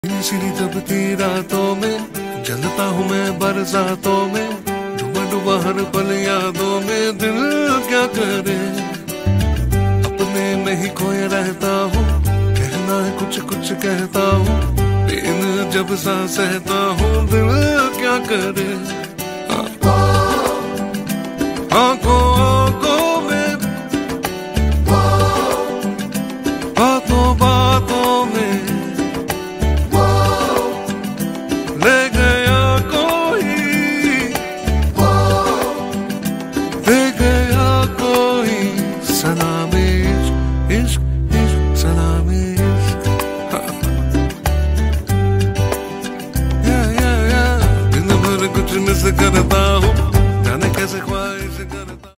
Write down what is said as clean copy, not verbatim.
सिरी दबती रातों में जलता हूँ मैं बरसातों में, डूबा डूबा हर पल यादों में। दिल क्या करे, अपने में ही खोए रहता हूँ, कहना है कुछ कुछ कहता हूँ, लेकिन जब सांस सहता हूँ दिल क्या करे। आंखों